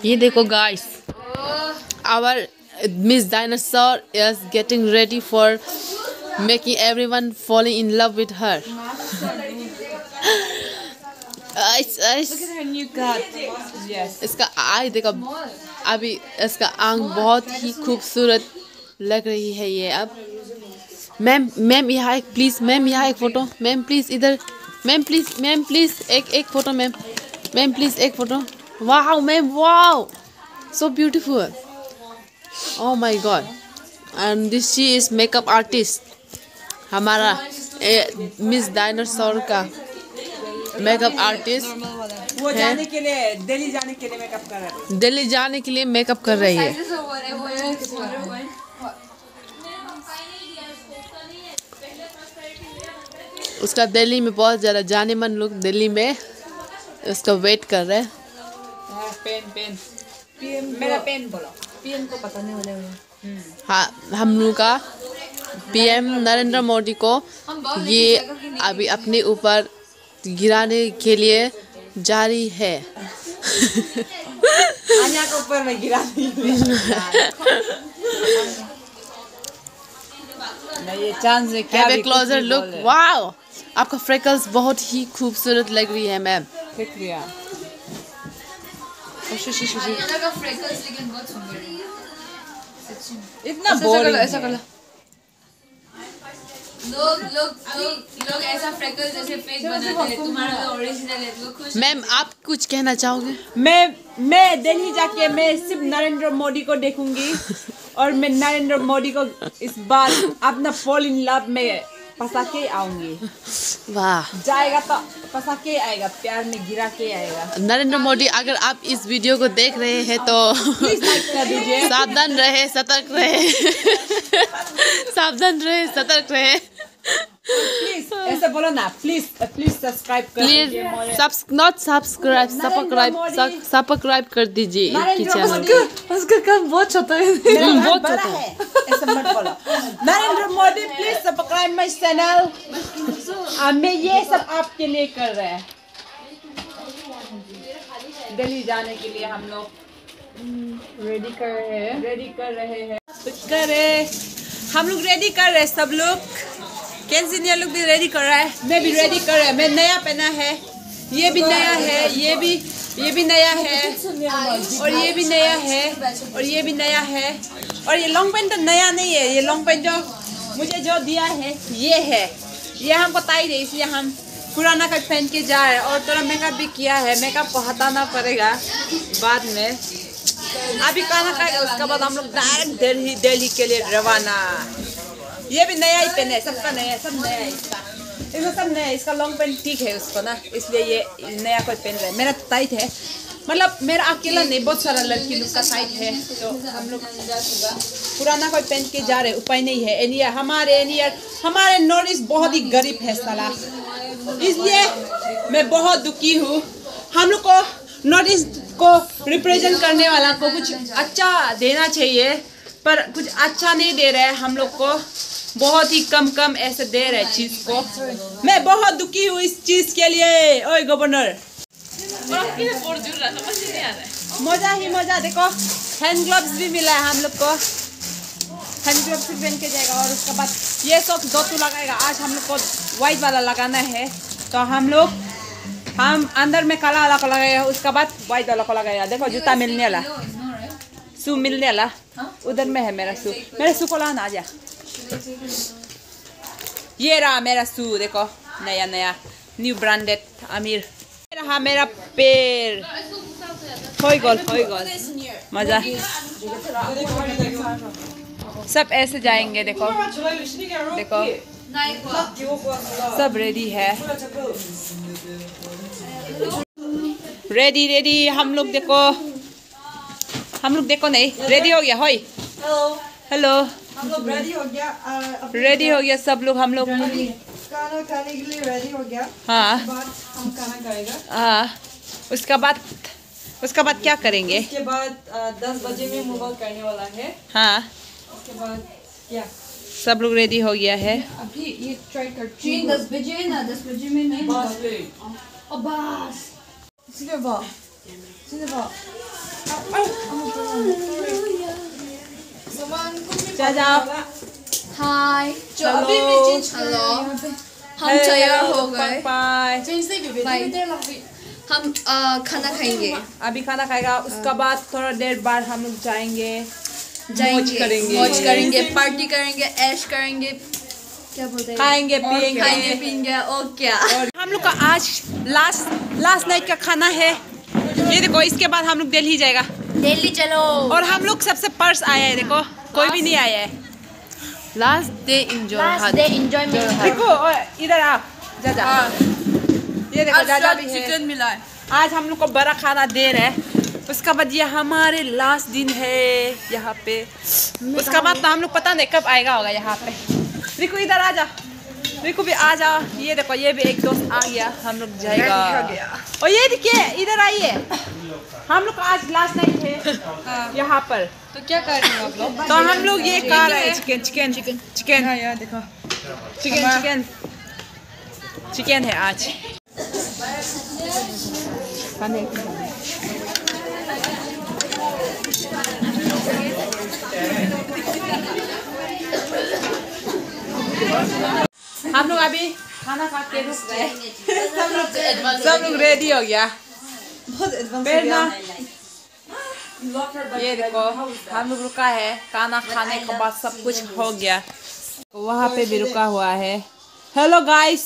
ये देखो guys, our Miss Dinosaur is getting ready for making everyone falling in love with her. Look at her new cut. Yes. इसका आई देखो, अभी इसका आंख बहुत ही खूबसूरत लग रही है ये। अब मैम यहाँ एक प्लीज, मैम यहाँ एक फोटो, मैम प्लीज इधर, मैम प्लीज एक फोटो, मैम प्लीज एक photo. Wow ma'am, wow so beautiful, oh my god, and this she is makeup artist, हमारा मिस डायनासोर का मेकअप आर्टिस्ट वो जाने के लिए, दिल्ली जाने के लिए मेकअप कर रही है। दिल्ली जाने के लिए मेकअप कर रही है। उसका दिल्ली में बहुत ज़्यादा जाने मन लोग दिल्ली में उसका वेट कर रहे हैं। पेन मेरा पेन बोलो, पीएम को पता नहीं होगा। हाँ, हम लोग का पीएम नरेंद्र मोदी को ये अभी अपने ऊपर गिराने के लिए जारी है। अन्या के ऊपर में गिरा ये चांस है क्या? Have a closer look, wow, आपका फ्रेकल्स बहुत ही खूबसूरत लग रही है मैम। शुक्रिया। इतना बोरिंग ऐसा कर लो। लोग ऐसा फ्रेकल्स जैसे फेक बनाते हैं, तुम्हारा तो ओरिजिनल है, तो खुश। मैम आप कुछ कहना चाहोगे? मैं दिल्ली जाके मैं सिर्फ नरेंद्र मोदी को देखूंगी और मैं नरेंद्र मोदी को इस बार अपना फॉल इन लव में फंसा के आऊंगी। वाह, जाएगा तो फंसा के आएगा, प्यार में गिरा के आएगा। नरेंद्र मोदी अगर आप इस वीडियो को देख रहे हैं तो कर दीजिए। सावधान रहे, सतर्क रहे। सावधान रहे, सतर्क रहे। प्लीज ऐसे बोलो ना, प्लीज सब्सक्राइब कर दीजिए। सब्सक्राइब कर दीजिए इनकी चैनल। उसका काम बहुत छोटा है, बहुत बड़ा छोटा है। ऐसे मत बोलो। Narendra Modi please subscribe my channel. मैं ये सब आपके लिए कर रहे हैं। दिल्ली जाने के लिए हम लोग रेडी कर रहे हैं। हम लोग रेडी कर रहे हैं, सब लोग। कैंसिनिया लोग भी रेडी कर रहा है, मैं भी रेडी कर रहा है। मैं नया पहना है, ये भी नया है, ये भी नया है, और ये भी नया है, और ये भी नया है। और ये लॉन्ग पैंट तो नया नहीं है, ये लॉन्ग पैंट जो मुझे जो दिया है ये है, ये हमको टाइट है, इसलिए हम पुराना का पहन के जा रहे हैं। और थोड़ा मेकअप भी किया है, मेकअप को हटाना पड़ेगा बाद में। अभी खाना खाएगा, उसके बाद हम लोग डायरेक्ट दिल्ली के लिए रवाना। ये भी नया ही पहना है, सबका नया है, सब नया है इसका सब नया है। इसका लॉन्ग पैंट ठीक है उसको ना, इसलिए ये नया कोई पहन रहा है। मेरा टाइट है, मतलब मेरा अकेला नहीं, बहुत सारा लड़की लोग का टाइट है, तो हम लोग पुराना कोई पहन के जा रहे, उपाय नहीं है। एनियर हमारे नॉर्थ ईस्ट बहुत ही गरीब है साला, इसलिए मैं बहुत दुखी हूँ। हम लोग को नॉर्थ ईस्ट को रिप्रेजेंट करने वाला को कुछ अच्छा देना चाहिए, पर कुछ अच्छा नहीं दे रहे हैं हम लोग को, बहुत ही कम ऐसे दे रहे हैं चीज को। मैं बहुत दुखी हूँ इस चीज के लिए। ओए गवर्नर, मजा ही मजा। देखो हैंड ग्लव्स भी मिला है हम लोग को, हैंड ग्लव्स भी पहन के जाएगा। और उसके बाद ये सब दो लगाएगा। आज हम लोग को व्हाइट वाला लगाना है, तो हम अंदर में काला वाला को लगाएगा, उसके बाद व्हाइट वाला को लगाएगा। देखो जूता मिलने वाला, शू मिलने वाला, उधर में है मेरा शू को लाना। आजा, ये रहा मेरा शू, देखो नया न्यू ब्रांडेड आमिर। रहा मेरा पैर, होई गोल मजा। सब ऐसे जाएंगे, देखो सब रेडी है, रेडी। हम लोग देखो नहीं, रेडी हो गया। होई हेलो, हम लोग रेडी हो गया सब लोग। हम लोग खाना खाने के लिए रेडी हो गया। हाँ, हम खाना खाएगा। हाँ, उसका बाद क्या करेंगे? उसके बाद 10 बजे में मोबाइल करने वाला है। हाँ, उसके बाद क्या सब लोग रेडी हो गया है। अभी ये ट्राई करते ट्रेन 10 बजे ना, 10 बजे में नहीं। बस बस Sino ba? जा जाओ। हाय हेलो हम तैयार हो गए। हम खाना खाएंगे। अभी खाना खाएगा, उसका बाद थोड़ा देर बाद हम लोग जाएंगे, मौज करेंगे, पार्टी करेंगे, ऐश करेंगे, क्या बोलते हैं, खाएंगे पिएंगे। और क्या। और हम लोग का आज लास्ट नाइट का खाना है। ये देखो, इसके बाद हम लोग दिल्ली जाएगा। दिल्ली चलो। और हम लोग सबसे पर्स आया है, देखो कोई भी नहीं आया है। लास्ट डे एंजॉय देखो इधर आओ, जा ये देखो जा भी है। चिकन मिला है। आज हम लोग को बड़ा खाना दे रहे हैं। उसका बाद ये हमारे लास्ट दिन है यहाँ पे। उसका बाद तो हम लोग पता नहीं कब आएगा होगा यहाँ पे। रिकू इधर आ जा, रिकू भी आ जा। ये देखो, ये भी एक दोस्त आ गया, हम लोग जाएगा। और ये देखिए, इधर आइए, हम लोग का आज लास्ट नाइट है यहाँ पर। तो क्या कर रहे हो आप लोग? तो हम लोग ये खा रहे हैं चिकन। देखो चिकन है आज। हम लोग अभी खाना खा के रुक गए। सब लोग रेडी हो गया। ये देखो, हम लोग रुका है, खाना खाने के बाद सब कुछ हो गया। वहाँ पे भी रुका हुआ है। हेलो गाइस,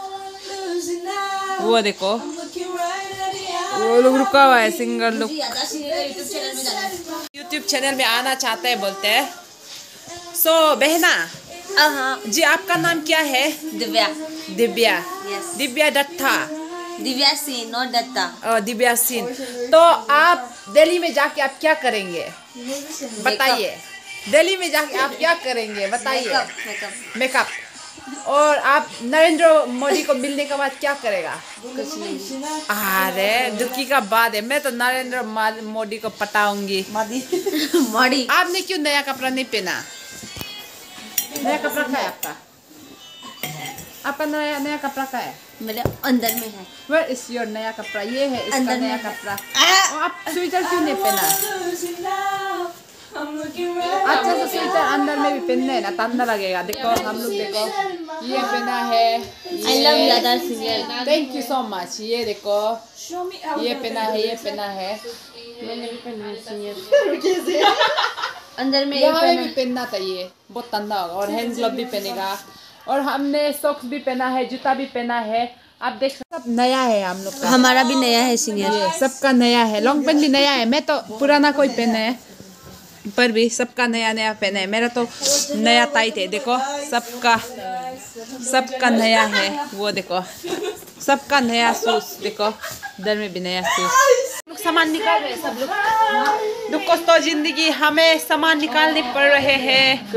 वो देखो वो लोग रुका हुआ है, सिंगर लोग यूट्यूब चैनल में आना चाहते हैं बोलते हैं। सो बहना जी, आपका नाम क्या है? दिव्या। दिव्या दत्ता। दिव्या सिंह, नॉट दत्ता। दिव्या सिंह। तो आप दिल्ली में जाके आप क्या करेंगे बताइए? दिल्ली में जाके आप क्या करेंगे बताइए? मेकअप। और आप नरेंद्र मोदी को मिलने के बाद क्या करेगा? कुछ नहीं। अरे दुखी का बात है, मैं तो नरेंद्र मोदी को पटाऊंगी। मोदी। आपने क्यों नया कपड़ा नहीं पहना? नया कपड़ा का है आपका? आपका नया कपड़ा का है? मेरे अंदर में है। Where is your नया कपड़ा? ये है इसका अंदर नया में कपड़ा। और आप स्वेटर क्यों नहीं पहना? अच्छा तो स्वेटर अंदर में भी पहनना है ना, ठंडा लगेगा। देखो हम लोग देखो, ये पहना है। I love you other singer. Thank you so much. ये देखो, ये पहना है, ये पहना है। मैंने भी पहना है सिंगर। अंदर में यहाँ में भी पहनना था, ये बहुत ठंडा होगा। और हैंड ग्लव भी पहनेगा। और हमने सॉक्स भी पहना है, जूता भी पहना है। आप देख सकते, सब नया है हम लोग का। हमारा भी नया है सिंगर। ये सबका नया है। लॉन्ग पेंट भी नया है। मैं तो पुराना कोई पहना है, पर भी सबका नया पहना है। मेरा तो नया टाइट है। देखो सबका नया है। वो देखो सबका नया शूज। देखो इधर में भी नया शूज। सामान निकाल रहे हैं सब लोग। दुख तो जिंदगी, हमें सामान निकालने पड़ रहे हैं।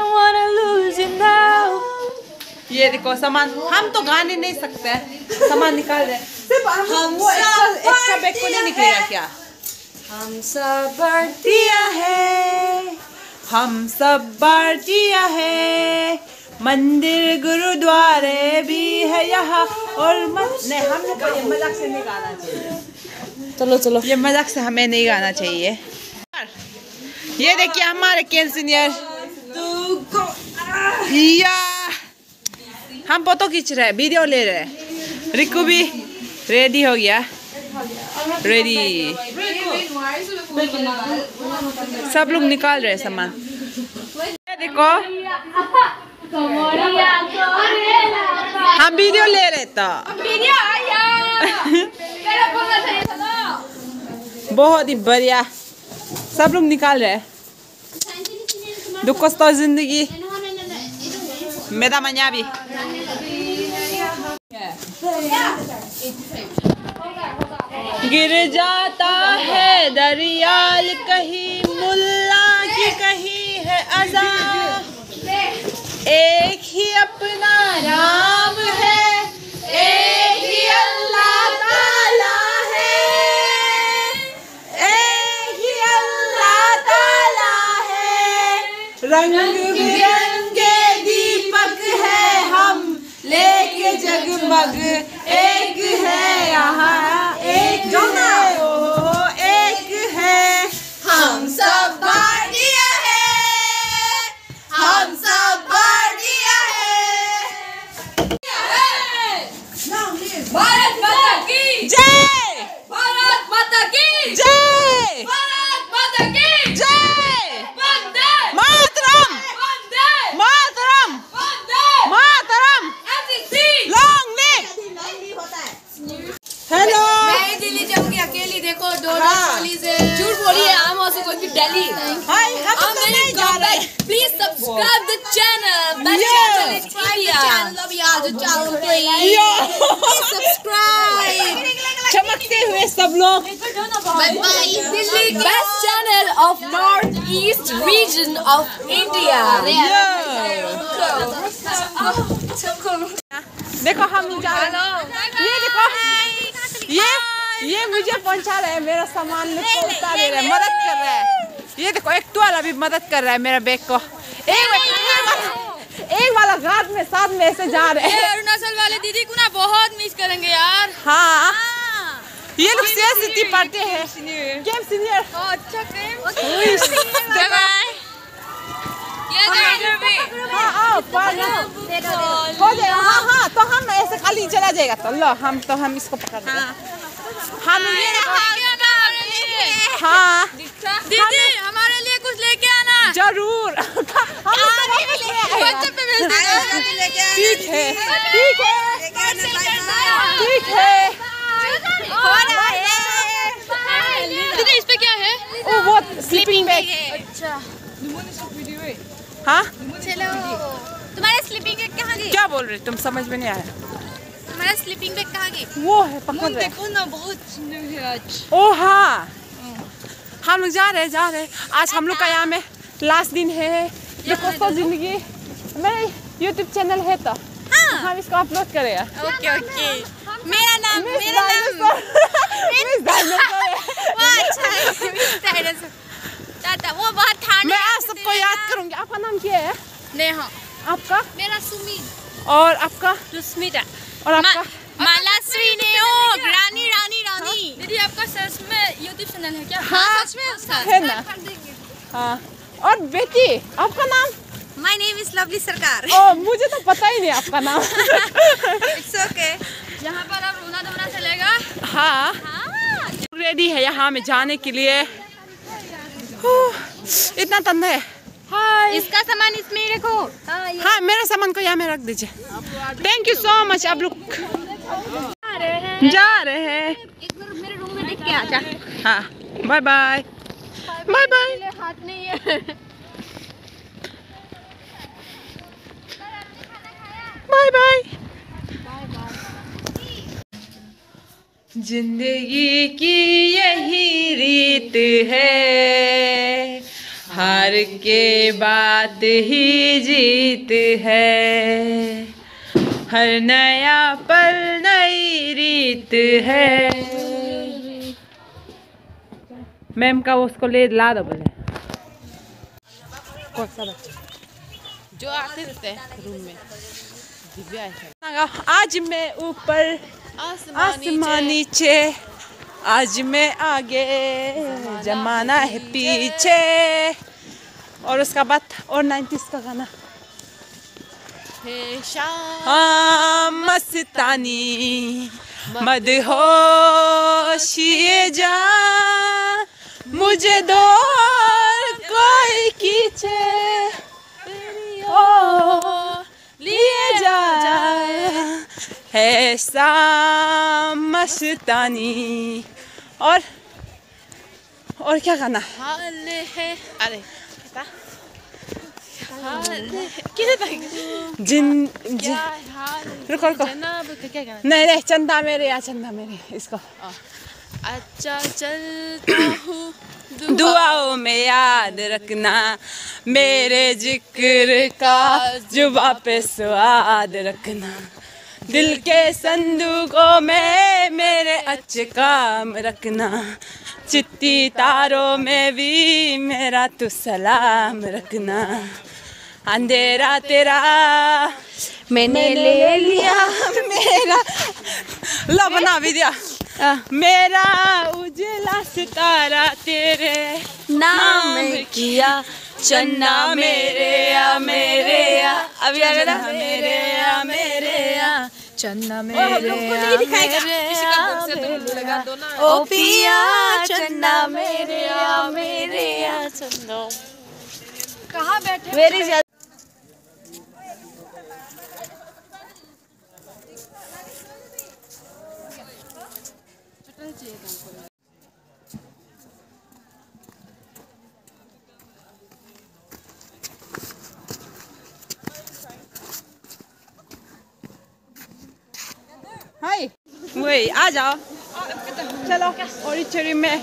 ये देखो सामान, हम तो गा नहीं सकते, सामान निकाल रहे हैं। सिर्फ हम वो एक्स्ट्रा बैग को नहीं निकलेगा क्या? हम सब भारतीय है, हम सब भारतीय है। मंदिर गुरुद्वारे भी है यहाँ। और नहीं, हम लोग को ये मजाक से नहीं गाना चाहिए। चलो ये मजाक से हमें नहीं गाना चाहिए। ये देखिए हमारे केन सीनियर, हम फोटो खींच रहे हैं, वीडियो ले रहे हैं। रिकू भी रेडी हो गया, रेडी। सब लोग निकाल रहे हैं सामान। देखो हम वीडियो ले रहे तो बहुत ही बढ़िया। सब लोग निकाल रहे हैं। दुख तो जिंदगी मेरा मना भी। गिर जाता है दरियाल, कहीं मुल्ला की कहीं है अज़ा। एक ही अपना राम है, एक ही अल्लाह ताला है, एक ही अल्लाह ताला है। रंग बिरंगे दीपक है हम लेके जगमग, एक है यहाँ, एक है, ओ एक है। अकेली देखो झूठ बोलिए I'm also going to Delhi हाय हम तो नहीं जा रहे please subscribe the channel best channel in India please subscribe चमकते हुए सब लोग best channel of northeast region of India देखो हम जा रहे हैं ये देखो ये मुझे पहुंचा रहे हैं मेरा सामान उतार दे रहे हैं मदद कर रहे हैं ये देखो एक टुआल अभी मदद कर रहा है मेरा बैग को एक वाला घाट में साथ में ऐसे जा रहे हैं अरुणाचल वाले दीदी को ना बहुत मिस करेंगे यार हाँ ये लोग सिटी पढ़ते हैं कैंप सीनियर अच्छा कैंप हाँ आओ हो जाएगा हाँ तो हम ऐसे खाली चला जाएगा तो लो हम इसको पकड़ लेंगे हम हाँ दीदी हमारे लिए कुछ लेके आना जरूर ठीक है दीदी इस पे क्या है वो स्लीपिंग बैग अच्छा हाँ चलो तुम्हारा स्लीपिंग बैग कहाँ गई क्या बोल रहे तुम समझ में नहीं आया तुम्हारा स्लीपिंग बैग कहाँ गई वो है पकड़ रहे देखो ना बहुत सुंदर है आज। ओ हाँ हम लोग जा रहे हैं आज हम लोग का यहाँ में लास्ट दिन है दोस्तों जिंदगी मेरा YouTube चैनल है तो हम इसको अपलोड करेगा ओके मेरा नाम टाटा वो बहुत ठाणे मैं आप सबको याद करूंगी आपका नाम क्या है नेहा आपका मेरा सुमी और आपका रुस्मिता और आपका मालाश्री नेओग रानी दीदी आपका सच में YouTube चैनल है क्या हाँ सच में उसका है ना हाँ और बेटी आपका नाम माय नेम इज लवली सरकार ओ मुझे तो पता ही नहीं आपका नाम इट्स ओके यहाँ पर अब रोना धोना चलेगा हाँ रेडी है यहाँ में जाने के लिए इतना ठंडा है इसका सामान इसमें ही रखो हाँ मेरे सामान को यहाँ में रख दीजिए थैंक यू सो मच आप लोग जा रहे हैं एक बार मेरे रूम में देख के आ जा हाँ बाय बाय बाय बाय हाथ नहीं है बाय बाय जिंदगी की यही रीत है हार के बाद ही जीत है हर नया पल नई रीत है मैम का उसको ले ला दो बोले कौन सा बच्चा जो आते रहते हैं रूम में दिव्या है आज मैं ऊपर आसमान नीचे आज मैं आगे जमाना है पीछे और उसका बाद और 90s का गाना हे शाम हाँ मस्तानी मदहोश ये जान मुझे दो कोई खींचे ओ लिए जा ऐसा मस्तानी और क्या गाना हाल है अरे किधर रुको क्या गाना नहीं चंदा मेरे या चंदा मेरे इसको अच्छा चलता हूँ दुआओं में याद रखना मेरे जिक्र का जुबा पे स्वाद रखना दिल के संदूकों में मेरे अच्छे काम रखना चिट्ठी तारों में भी मेरा तू सलाम रखना अंधेरा तेरा मैंने ले लिया मेरा लो बना भी दिया मेरा उजला सितारा तेरे नाम किया चन्ना मेरे या अभी आ गया मेरे या चन्ना मेरे ओ पिया चन्ना मेरे या चन्ना कहाँ बैठे वेरी आ जाओ चलो ऑडिटोरियम में।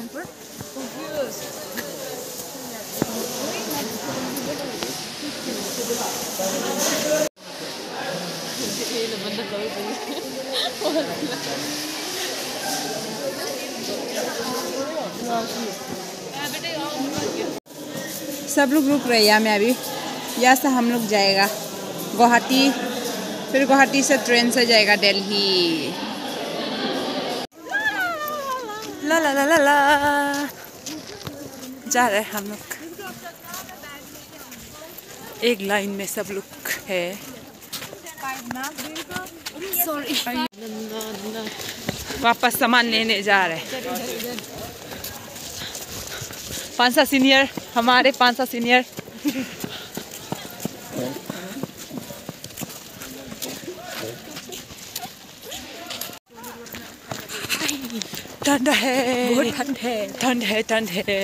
सब लोग रुक रहे हैं यहाँ में अभी। यहाँ से हम लोग जाएगा गुवाहाटी, फिर गुवाहाटी से ट्रेन से जाएगा दिल्ली। ला ला ला ला ला जा रहे हैं हम लोग। एक लाइन में सब लोग है। वापस सामान लेने जा रहे हैं। 5 सीनियर, हमारे 5 सीनियर। ठंड है, बहुत ठंड है, ठंड है, ठंड है।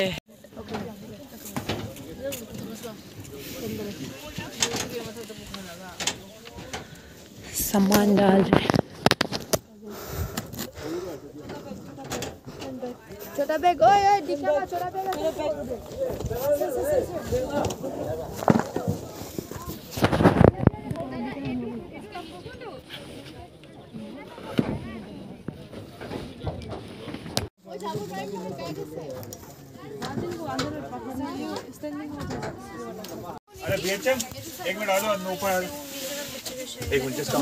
सामान डाल रहे। छोटा बैग, ओए दिखा छोटा बैग। अरे बीएचएम 1 मिनट आ जाओ ऊपर। 1 मिनट जिसका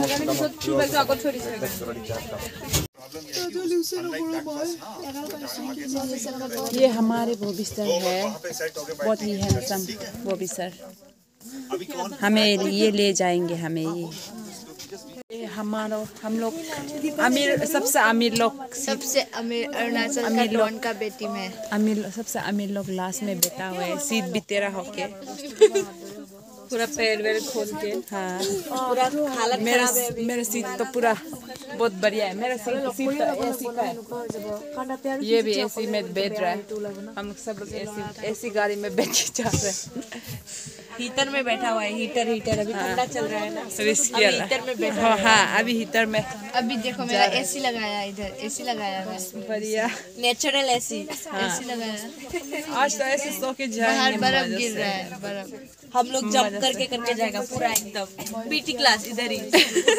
ये हमारे बॉबी सर है, बहुत ही हैंडसम बॉबी सर। हमें ये ले जाएंगे, हमें ये हमारा हम लोग अमीर, सबसे अमीर लोग, सबसे अमीर अरुणाचल का डॉन का बेटी में अमीर, सबसे अमीर लोग लास्ट में बैठा हुआ है, सीट भी तेरा होके पूरा पैर वैर खोल के। हाँ पूरा हालत मेरा सीट तो पूरा बहुत बढ़िया है। मेरा सीट तो एसी का है, ये भी एसी में बैठ रहा है। हम सब लोग एसी गाड़ी में बैठ के जा रहे हैं। हीटर में बैठा हुआ है, हीटर अभी ठंडा चल रहा है ना, अभी हीटर में बैठा। हाँ अभी हीटर में। अभी देखो मेरा एसी लगाया, इधर एसी लगाया है, बढ़िया नेचुरल एसी लगाया। आज तो ऐसे सो के बाहर बर्फ गिर रहा है, बर्फ। हम लोग जंप करके जाएगा पूरा एकदम पीटी क्लास इधर ही।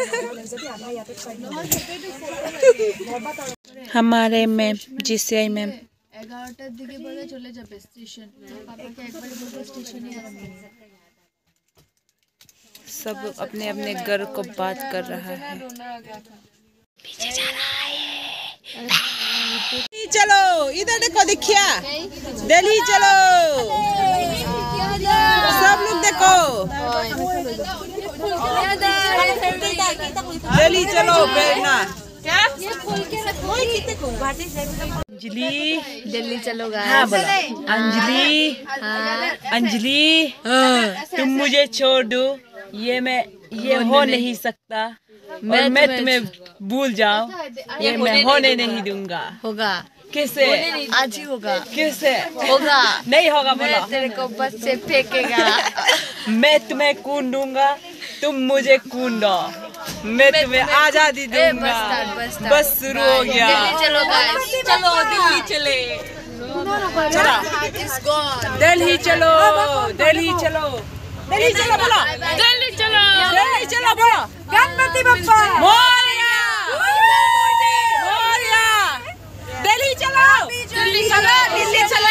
हमारे मैम जीसीआई मैम 11টার দিকে বলে চলে যাবে স্টেশন। পাপাকে একবার বলবো স্টেশনে আসতে। सब अपने अपने घर को बात कर रहा है। पीछे जा रहा है। चलो इधर देखो, दिखिया दिल्ली चलो, सब लोग देखो दिल्ली चलो बेरना। अंजलि दिल्ली चलो हाँ बोलो अंजलि, अंजलि तुम मुझे छोड़ दो, ये हो नहीं सकता, और मैं तुम्हें भूल जाऊं, ये मैं होने नहीं दूंगा। होगा कैसे? आज ही होगा। कैसे होगा? नहीं होगा बोलो। तेरे को बस से फेंकेगा। मैं तुम्हें खून दूंगा, तुम मुझे खून दो, मैं तुम्हें आजादी दूंगा। बस शुरू हो गया। दिल्ली चलो गाइस, चलो दिल्ली चले। दिल्ली चलो, दिल्ली चलो, दिल्ली चलो बोलो, दिल्ली चलो, दिल्ली चलो बोलो। गणपति बप्पा मोरया, मोरया। दिल्ली चलो, दिल्ली चलो, दिल्ली चले।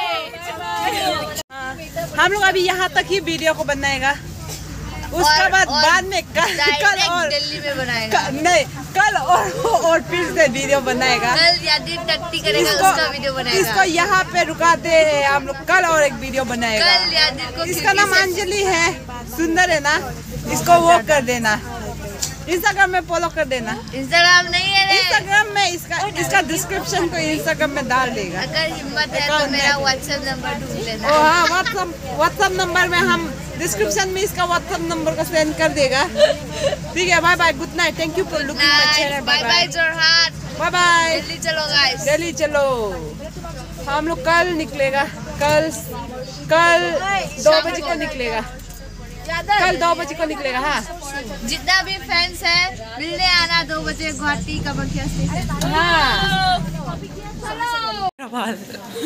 हम लोग अभी यहाँ तक ही वीडियो को बनाएगा, उसके बाद में कल और दिल्ली में बनाएगा। नहीं कल और फिर से वीडियो बनाएगा। कल यादिर टट्टी करेगा, उसका वीडियो बनाएगा। इसको यहाँ पे रुकाते हैं हम लोग, कल और एक वीडियो बनाएगा। कल यादिर को इसका नाम अंजलि है, सुंदर है ना, इसको वो कर देना, इंस्टाग्राम में फॉलो कर देना। इंस्टाग्राम नहीं है रे। इंस्टाग्राम में इसका डिस्क्रिप्शन को इंस्टाग्राम में डाल देगा। अगर हिम्मत है तो मेरा व्हाट्सएप नंबर ढूंढ लेना। ओ हाँ व्हाट्सएप नंबर में हम डिस्क्रिप्शन में इसका व्हाट्सएप नंबर को सेंड कर देगा। ठीक है, bye bye, good night, thank you for looking my channel, bye bye Jorhat, bye bye. Delhi चलो गाइस, दिल्ली चलो। हम लोग कल निकलेगा, कल 2 बजे को निकलेगा। कल 2 बजे को निकलेगा हाँ। जितना भी फैंस है मिलने आना 2 बजे गुवाहाटी कामाख्या स्टेशन। हाँ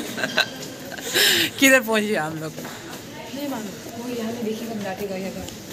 किधर पहुंचे हम लोग? नहीं मालूम, वो यहाँ देखिए हम जाके गए हैं।